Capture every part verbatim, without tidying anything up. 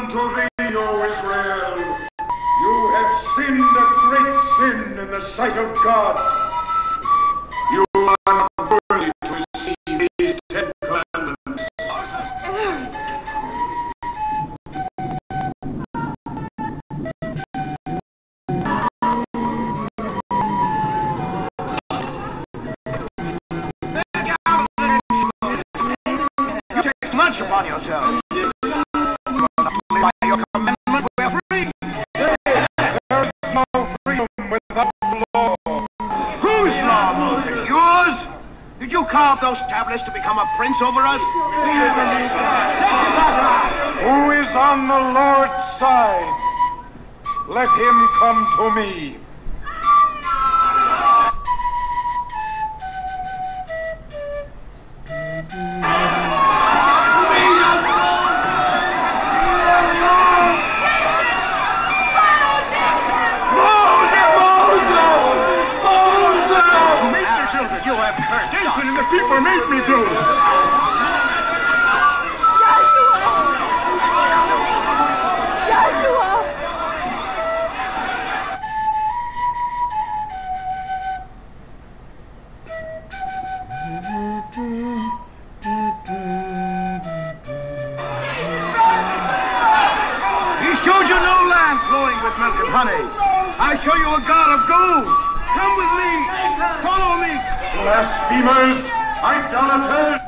unto thee, O Israel. You have sinned a great sin in the sight of God. You are not worthy to receive these Ten Commandments. You take much upon yourself. By your commandment, we are free. There is no freedom without law. Whose law, Moses? Yours? Did you carve those tablets to become a prince over us? Who is on the Lord's side? Let him come to me. And the people made me do. He showed you no land flowing with milk and honey. I show you a God of gold. Come with me. Follow me. Blasphemers! Idolaters!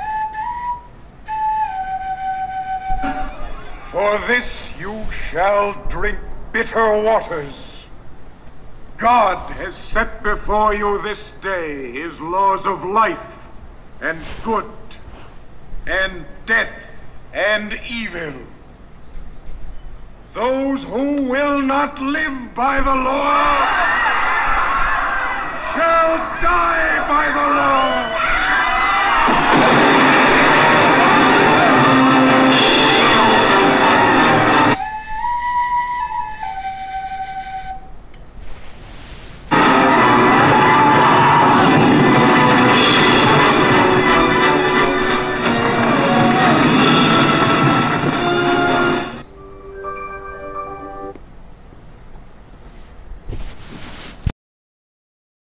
For this you shall drink bitter waters. God has set before you this day his laws of life and good and death and evil. Those who will not live by the law shall die by the law.